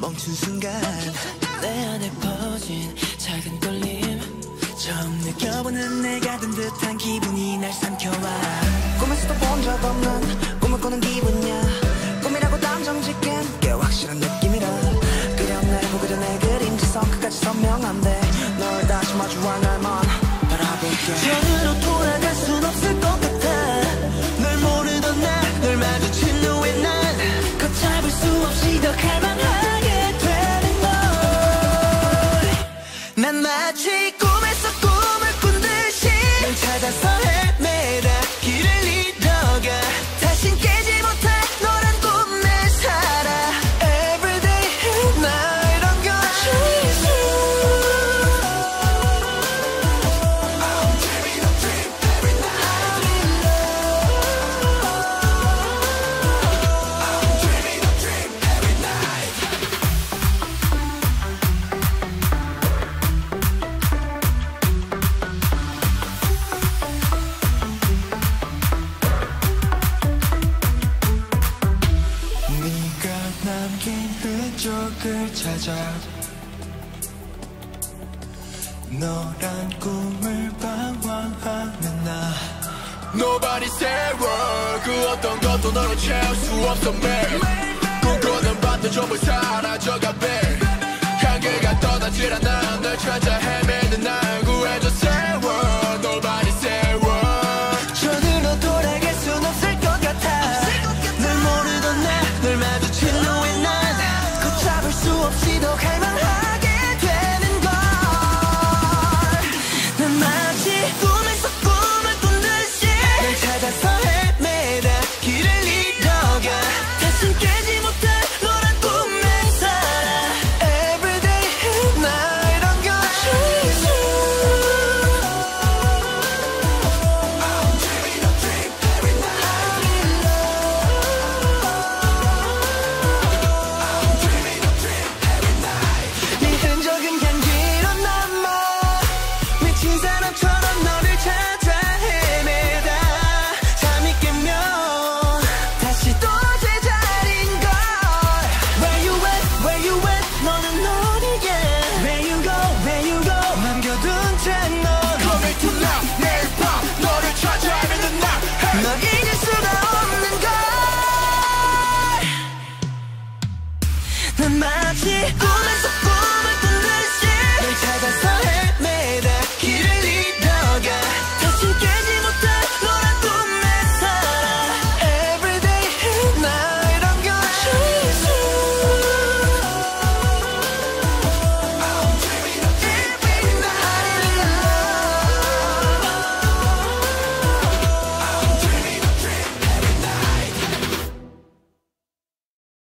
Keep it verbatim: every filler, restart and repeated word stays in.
멈춘 순간 내 안에 퍼진 작은 떨림 처음 느껴보는 내가 든 듯한 기분이 날 삼켜와 꿈에서도 본 적 없는 꿈을 꾸는 기분이야 꿈이라고 단정짓기엔 꽤 확실한 느낌이라 그냥 날 보기 전에 그림자선 끝까지 선명한데 널 다시 마주할 날만 바라볼게 전으로 돌아갈 순 없을 것 같아 널 모르던 나 널 마주친 후에 난 걷잡을 수 없이 더 갈망하게 되는 걸 난 마치 꿈에서 꿈을 꾼 듯이 널 찾아서 헤매다 길을 잃어가 다신 깨지 못해 너란 꿈에 살아 Everyday 날 안겨줘 I'm dreaming a dream every night I'm dreaming a dream every night 네가 남긴 흔적을 찾아 너란 꿈을 방황하는 나 Nobody say word 그 어떤 것도 너를 채울 수 없어 매일 꿈꾸는 밤도 전부 사라져가 babe 향기가 떠나질 않아 널 찾아 헤매는 날 구해줘 say word Nobody say word 전으로 돌아갈 순 없을 것 같아 널 모르던 나 널 마주친 후에 난 걷잡을 수 없이 더 갈망하게 되는 걸 난 마치 꿈에서 꿈을 꾼 듯이 널 찾아서 헤매다 길을 잃어가 다신 깨지 못해 너란 꿈에 살아 Everyday 날 안겨줘 I'm dreaming a dream every night I'm dreaming a dream every night 네 흔적은 향기로 남아 미친 사람처럼 너를 찾아 헤매다 잠이 깨면 다시 또 제자리인 걸 Where you at, where you at 너는 어디에 Where you go, where you go 남겨둔 채널 Coming to now 내일 밤 너를 찾아 헤매는 날 널 잊을 수가 없는 걸 난 마치